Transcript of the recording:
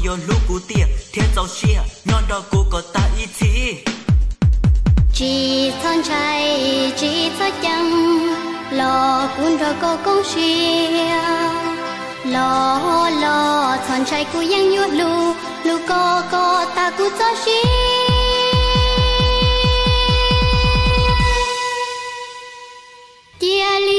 yo lu cú tia thiên giàu xia non đỏ cú có ta ý chí chỉ thon chạy chỉ thon chăng lo cuốn rồi có công xia lo lo thon chạy cú yang yu lu lu có ta cú cho xia chia